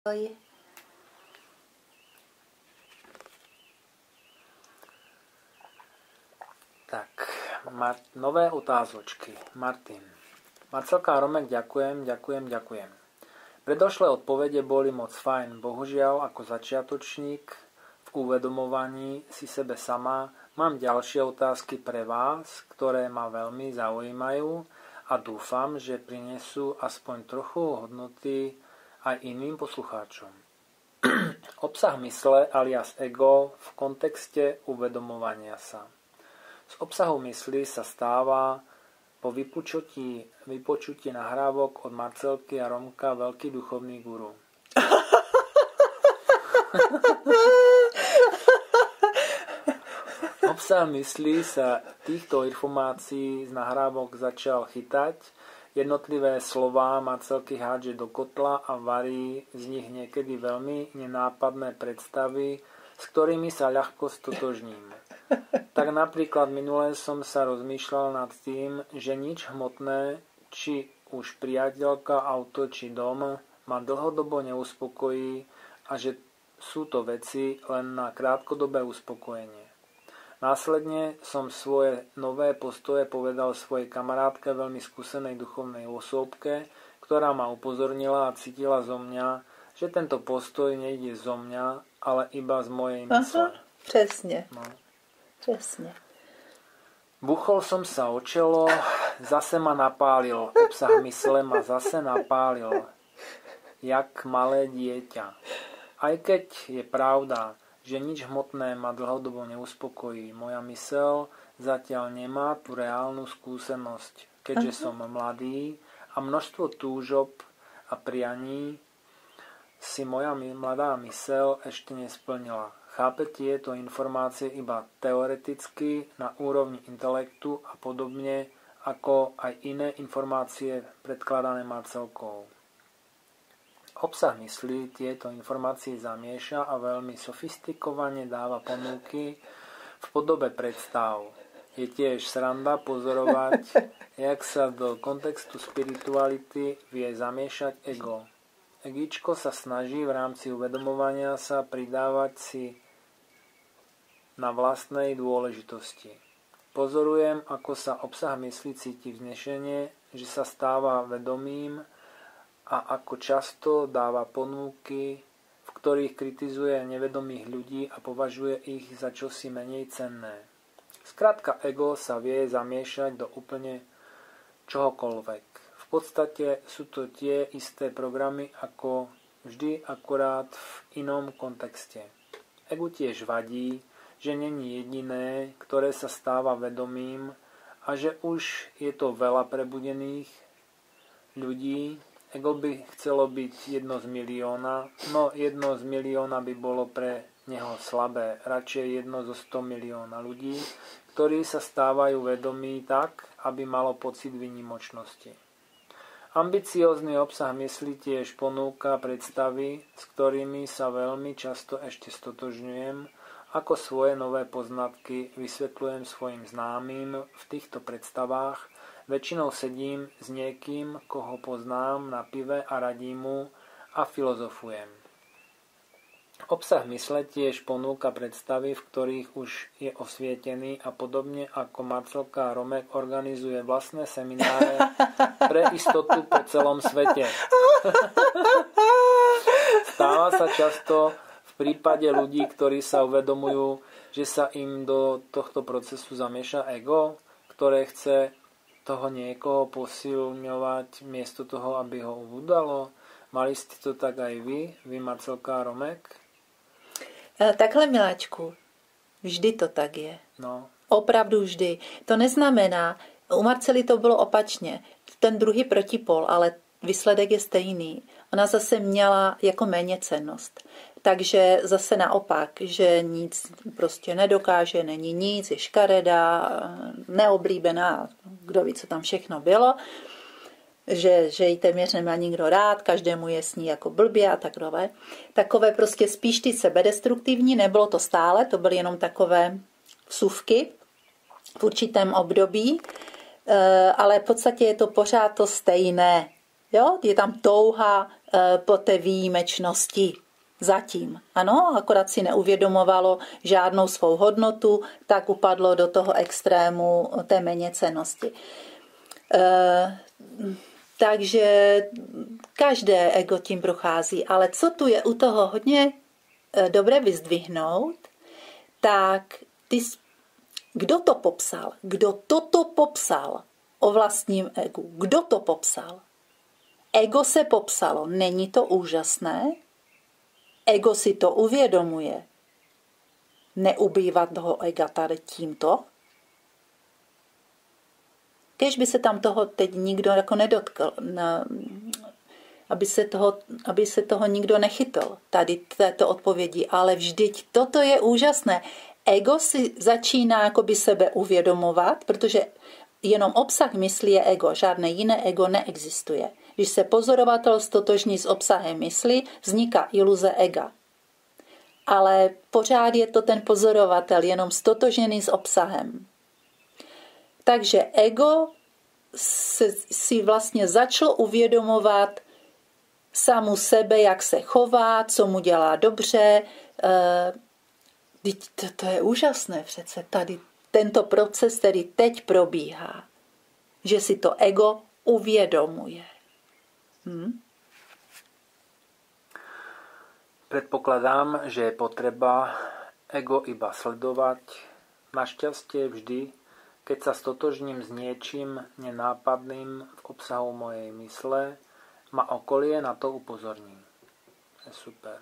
Tak, nové otázočky. Martin. Marcelka a Romek, ďakujem. Predošlé odpovede boli moc fajn. Bohužiaľ, ako začiatočník v uvedomovaní si sebe sama, mám ďalšie otázky pre vás, ktoré ma veľmi zaujímajú a dúfam, že prinesú aspoň trochu hodnoty aj iným poslucháčom. Obsah mysle alias ego v kontexte uvedomovania sa. Z obsahu mysli sa stáva po vypočutí nahrávok od Marcelky a Romka veľký duchovný guru. Obsah mysli sa týchto informácií z nahrávok začal chytať. Jednotlivé slová Marcelky hádže do kotla a varí z nich niekedy veľmi nenápadné predstavy, s ktorými sa ľahko stotožním. Tak napríklad minule som sa rozmýšľal nad tým, že nič hmotné, či už priateľka, auto či dom, ma dlhodobo neuspokojí a že sú to veci len na krátkodobé uspokojenie. Následne som svoje nové postoje povedal svojej kamarátke, veľmi skúsenej duchovnej osobke, ktorá ma upozornila a cítila zo mňa, že tento postoj nejde zo mňa, ale iba z mojej mysle. Přesně. No. Přesně. Buchol som sa o čelo, zase ma napálil. Obsah mysle ma zase napálil. Jak malé dieťa. Aj keď je pravda, že nič hmotné ma dlhodobo neuspokojí, moja mysel zatiaľ nemá tú reálnu skúsenosť, keďže som mladý a množstvo túžob a prianí si moja mladá mysel ešte nesplnila. Chápe tieto informácie iba teoreticky na úrovni intelektu a podobne ako aj iné informácie predkladané Marcelkou. Obsah mysli tieto informácie zamieša a veľmi sofistikovane dáva ponuky v podobe predstav. Je tiež sranda pozorovať, jak sa do kontextu spirituality vie zamiešať ego. Egíčko sa snaží v rámci uvedomovania sa pridávať si na vlastnej dôležitosti. Pozorujem, ako sa obsah mysli cíti vznešenie, že sa stáva vedomým a ako často dáva ponúky, v ktorých kritizuje nevedomých ľudí a považuje ich za čosi menej cenné. Skrátka, ego sa vie zamiešať do úplne čohokoľvek. V podstate sú to tie isté programy ako vždy, akorát v inom kontexte. Egu tiež vadí, že není jediné, ktoré sa stáva vedomým a že už je to veľa prebudených ľudí. Ego by chcelo byť 1 z milióna, no 1 z milióna by bolo pre neho slabé. Radšej 1 zo 100 milióna ľudí, ktorí sa stávajú vedomí tak, aby malo pocit výnimočnosti. Ambiciózny obsah mysli tiež ponúka predstavy, s ktorými sa veľmi často ešte stotožňujem, ako svoje nové poznatky vysvetľujem svojim známym v týchto predstavách. Väčšinou sedím s niekým, koho poznám na pive a radím mu a filozofujem. Obsah mysle tiež ponúka predstavy, v ktorých už je osvietený a podobne ako Marcelka a Romek organizuje vlastné semináre pre istotu po celom svete. Stáva sa často v prípade ľudí, ktorí sa uvedomujú, že sa im do tohto procesu zamieša ego, ktoré chce toho niekoho posilňovať miesto toho, aby ho udalo. Mali ste to tak aj vy Marcelka a Romek? Takhle, miláčku, vždy to tak je. No. Opravdu vždy. To neznamená, u Marcely to bylo opačně, ten druhý protipol, ale výsledek je stejný. Ona zase měla jako méněcennost. Takže zase naopak, že nic prostě nedokáže, není nic, je škaredá, neoblíbená, kdo ví, co tam všechno bylo, že ji téměř nemá nikdo rád, každému je s ní jako blbě a takové. Takové prostě spíš ty sebedestruktivní, nebylo to stále, to byly jenom takové vsuvky v určitém období, ale v podstatě je to pořád to stejné. Jo? Je tam touha po té výjimečnosti. Zatím. Ano, akorát si neuvědomovalo žádnou svou hodnotu, tak upadlo do toho extrému té méněcennosti. Takže každé ego tím prochází, ale co tu je u toho hodně dobré vyzdvihnout, tak kdo to popsal? Kdo toto popsal o vlastním egu? Kdo to popsal? Ego se popsalo. Není to úžasné? Ego si to uvědomuje. Neubývat toho ega tady tímto? Kéž by se tam toho teď nikdo jako nedotkl, aby se toho nikdo nechytl, tady této odpovědi, ale vždyť toto je úžasné. Ego si začíná jakoby sebe uvědomovat, protože jenom obsah mysli je ego, žádné jiné ego neexistuje. Když se pozorovatel stotožní s obsahem mysli, vzniká iluze ega. Ale pořád je to ten pozorovatel, jenom stotožněný s obsahem. Takže ego si vlastně začalo uvědomovat samu sebe, jak se chová, co mu dělá dobře. To je úžasné přece, tady tento proces, který teď probíhá, že si to ego uvědomuje. Predpokladám, že je potreba ego iba sledovať. Našťastie vždy, keď sa stotožním s niečím nenápadným v obsahu mojej mysle, ma okolie na to upozorní. Je super.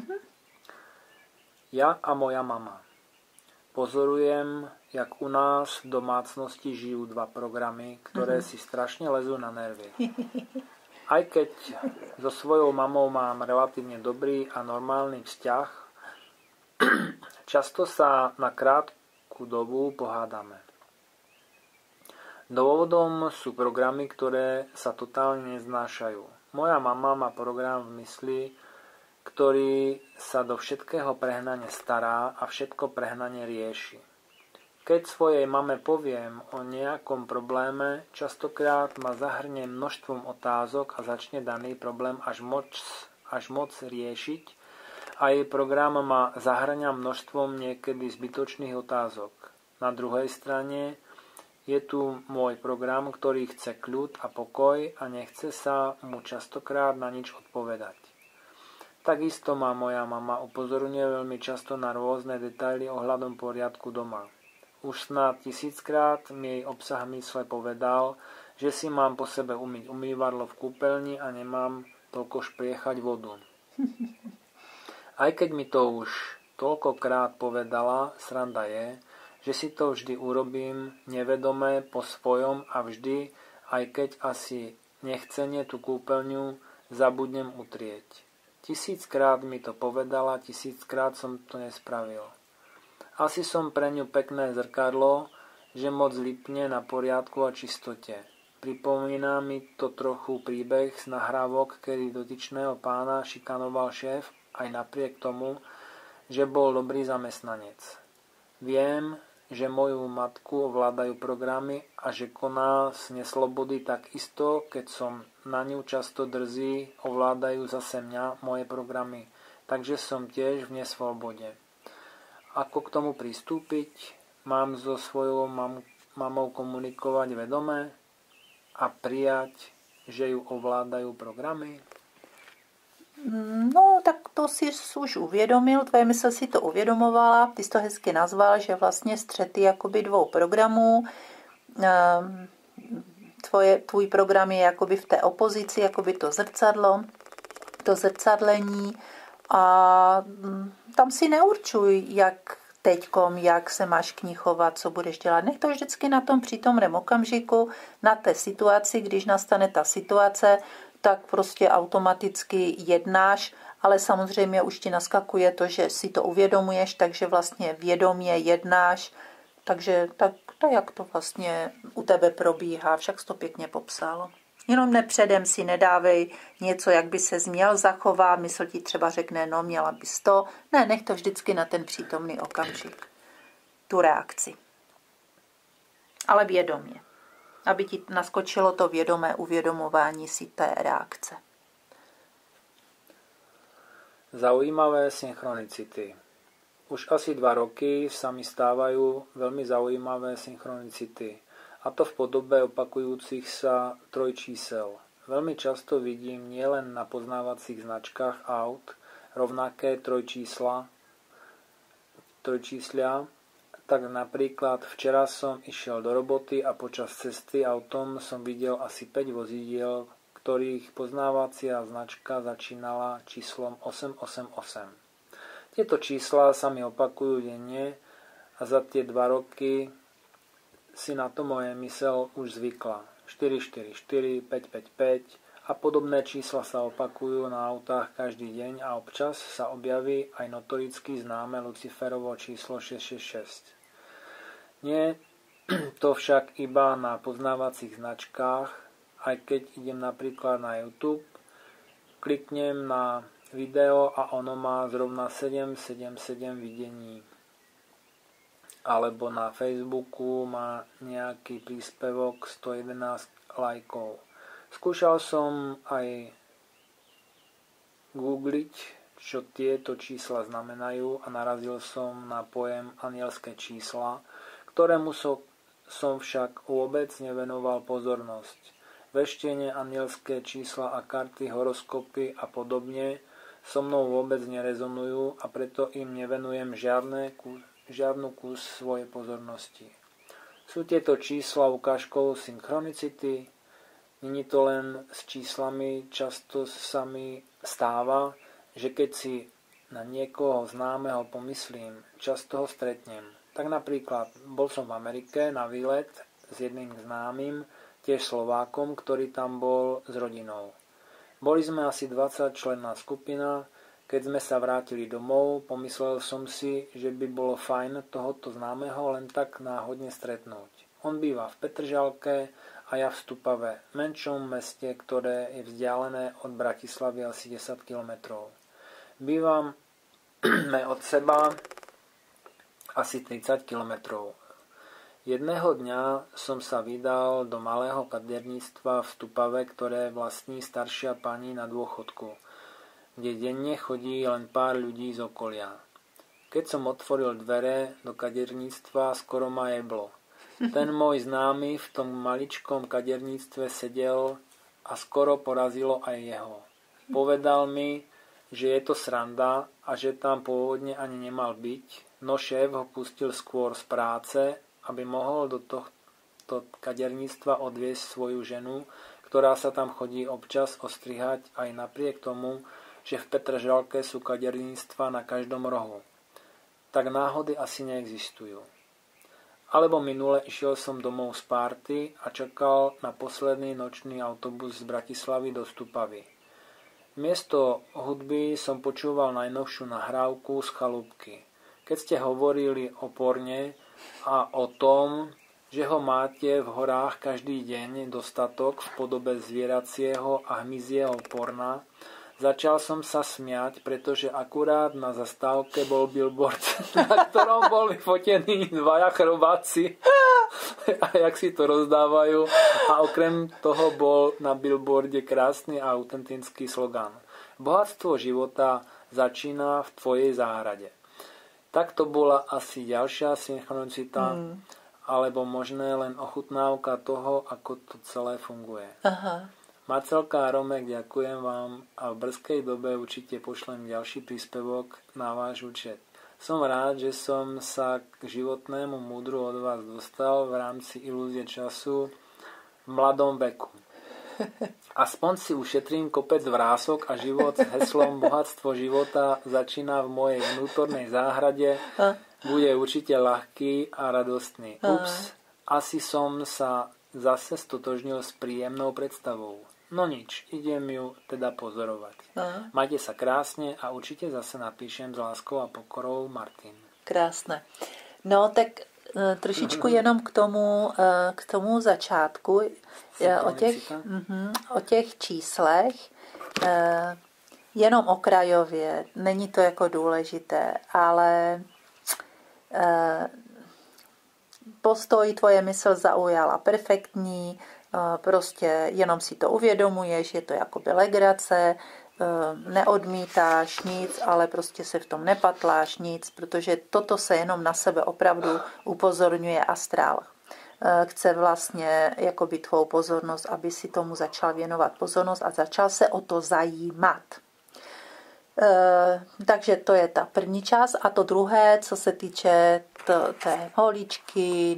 Ja a moja mama. Pozorujem, jak u nás v domácnosti žijú dva programy, ktoré si strašne lezú na nervy. Aj keď so svojou mamou mám relatívne dobrý a normálny vzťah, často sa na krátku dobu pohádame. Dôvodom sú programy, ktoré sa totálne neznášajú. Moja mama má program v mysli, ktorý sa do všetkého prehnane stará a všetko prehnane rieši. Keď svojej mame poviem o nejakom probléme, častokrát ma zahrnie množstvom otázok a začne daný problém až moc riešiť a jej program ma zahrňa množstvom niekedy zbytočných otázok. Na druhej strane je tu môj program, ktorý chce kľud a pokoj a nechce sa mu častokrát na nič odpovedať. Takisto ma moja mama upozorňuje veľmi často na rôzne detaily ohľadom poriadku doma. Už snad 1000-krát mi jej obsah mysle povedal, že si mám po sebe umyť umývadlo v kúpeľni a nemám toľko špriechať vodu. Aj keď mi to už toľkokrát povedala, sranda je, že si to vždy urobím nevedome po svojom a vždy, aj keď asi nechcene tú kúpeľňu zabudnem utrieť. 1000-krát mi to povedala, 1000-krát som to nespravil. Asi som pre ňu pekné zrkadlo, že moc lipne na poriadku a čistote. Pripomína mi to trochu príbeh z nahrávok, kedy dotyčného pána šikanoval šéf, aj napriek tomu, že bol dobrý zamestnanec. Viem, že moju matku ovládajú programy a že koná z neslobody takisto, keď som na ňu často drzí, ovládajú zase mňa moje programy. Takže som tiež v neslobode. Ako k tomu pristúpiť? Mám so svojou mamou komunikovať vedome a prijať, že ju ovládajú programy? No, tak to si už uvědomil, tvoje mysl si to uvědomovala, ty jsi to hezky nazval, že vlastně střety jakoby dvou programů, tvůj program je jakoby v té opozici, jakoby to zrcadlo, to zrcadlení a tam si neurčuj, jak se máš k ní chovat, co budeš dělat. Nech to vždycky na tom přítomném okamžiku, na té situaci, když nastane ta situace, tak prostě automaticky jednáš, ale samozřejmě už ti naskakuje to, že si to uvědomuješ, takže vlastně vědomě jednáš, takže tak jak to vlastně u tebe probíhá, však jsi to pěkně popsal. Jenom předem si nedávej něco, jak by se měl zachovat, mysl ti třeba řekne, no měla bys to. Ne, nech to vždycky na ten přítomný okamžik, tu reakci. Ale vědomě, aby ti naskočilo to vědomé uvědomování si té reakce. Zaujímavé synchronicity. Už asi 2 roky sa mi stávajú veľmi zaujímavé synchronicity, a to v podobe opakujúcich sa trojčísel. Veľmi často vidím nielen na poznávacích značkách aut rovnaké trojčíslia, tak napríklad včera som išiel do roboty a počas cesty autom som videl asi 5 vozidiel, ktorých poznávacia značka začínala číslom 888. Tieto čísla sa mi opakujú denne a za tie 2 roky si na to moje mysel už zvykla. 444, 555 a podobné čísla sa opakujú na autách každý deň a občas sa objaví aj notoricky známe Luciferovo číslo 666. Nie to však iba na poznávacích značkách, aj keď idem napríklad na YouTube, kliknem na video a ono má zrovna 777 videní. Alebo na Facebooku má nejaký príspevok 111 lajkov. Skúšal som aj googliť, čo tieto čísla znamenajú a narazil som na pojem anielské čísla, ktorému som však vôbec nevenoval pozornosť. Veštenie, anielské čísla a karty, horoskopy a podobne so mnou vôbec nerezonujú a preto im nevenujem žiadnu kus svojej pozornosti. Sú tieto čísla ukážkou synchronicity? Není to len s číslami, často sa mi stáva, že keď si na niekoho známeho pomyslím, často ho stretnem. Tak napríklad bol som v Amerike na výlet s jedným známym, tiež Slovákom, ktorý tam bol s rodinou. Boli sme asi 20-členná skupina. Keď sme sa vrátili domov, pomyslel som si, že by bolo fajn tohoto známeho len tak náhodne stretnúť. On býva v Petržalke a ja v Stupave, menšom meste, ktoré je vzdialené od Bratislavy asi 10 km. Bývame od seba asi 30 km. Jedného dňa som sa vydal do malého kaderníctva v Stupave, ktoré vlastní staršia pani na dôchodku, kde denne chodí len pár ľudí z okolia. Keď som otvoril dvere do kaderníctva, skoro ma jeblo. Ten môj známy v tom maličkom kaderníctve sedel a skoro porazilo aj jeho. Povedal mi, že je to sranda a že tam pôvodne ani nemal byť, no šéf ho pustil skôr z práce, aby mohol do tohto kaderníctva odviesť svoju ženu, ktorá sa tam chodí občas ostrihať aj napriek tomu, že v Petržalke sú kaderníctva na každom rohu. Tak náhody asi neexistujú. Alebo minule išiel som domov z párty a čakal na posledný nočný autobus z Bratislavy do Stupavy. Miesto hudby som počúval najnovšiu nahrávku z chalúbky. Keď ste hovorili o porne a o tom, že ho máte v horách každý deň dostatok v podobe zvieracieho a hmyzieho porna, začal som sa smiať, pretože akurát na zastávke bol billboard, na ktorom boli fotení 2 chrobáci a jak si to rozdávajú. A okrem toho bol na billboarde krásny a autentický slogan. Bohatstvo života začína v tvojej záhrade. Tak to bola asi ďalšia synchronicita, alebo možné len ochutnávka toho, ako to celé funguje. Aha. Marcelka a Romek, ďakujem vám a v brzkej dobe určite pošlem ďalší príspevok na váš účet. Som rád, že som sa k životnému múdru od vás dostal v rámci ilúzie času v mladom veku. Aspoň si ušetrím kopec vrások a život s heslom Bohatstvo života začína v mojej vnútornej záhrade bude určite ľahký a radostný. Ups, asi som sa zase stotožnil s príjemnou predstavou. No nič, idem ju teda pozorovať. Majte sa krásne a určite zase napíšem s láskou a pokorou, Martin. Krásne. No tak trošičku jenom k tomu začátku o těch číslech, jenom okrajově, není to jako důležité, ale postoj tvoje mysl zaujala perfektní, prostě jenom si to uvědomuješ, je to jakoby legrace, neodmítáš nic, ale prostě se v tom nepatláš nic, protože toto se jenom na sebe opravdu upozorňuje astrál. Chce vlastně jakoby tvou pozornost, aby si tomu začal věnovat pozornost a začal se o to zajímat. Takže to je ta první část. A to druhé, co se týče té holičky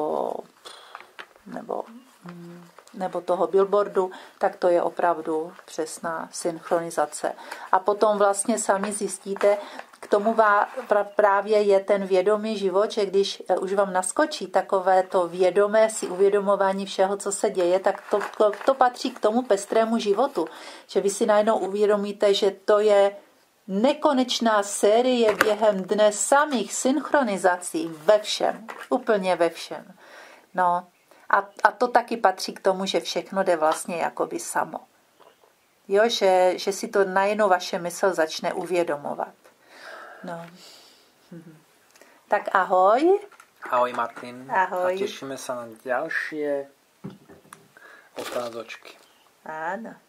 nebo toho billboardu, tak to je opravdu přesná synchronizace. A potom vlastně sami zjistíte, k tomu právě je ten vědomý život, že když už vám naskočí takové to vědomé si uvědomování všeho, co se děje, tak to patří k tomu pestrému životu. Že vy si najednou uvědomíte, že to je nekonečná série během dne samých synchronizací ve všem, úplně ve všem. No, a to taky patří k tomu, že všechno jde vlastně jakoby samo. Jo, že si to najednou vaše mysl začne uvědomovat. No. Tak ahoj. Ahoj Martin. Ahoj. A těšíme se na další otázočky. Áno.